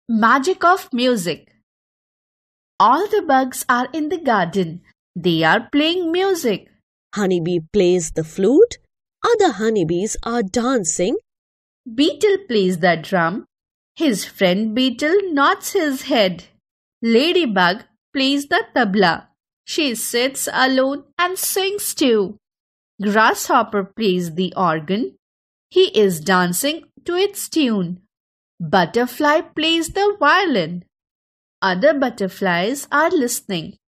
Magic of music. All the bugs are in the garden. They are playing music. Honeybee plays the flute. Other honeybees are dancing. Beetle plays the drum. His friend Beetle nods his head. Ladybug plays the tabla. She sits alone and sings too. Grasshopper plays the organ. He is dancing to its tune. Butterfly plays the violin. Other butterflies are listening.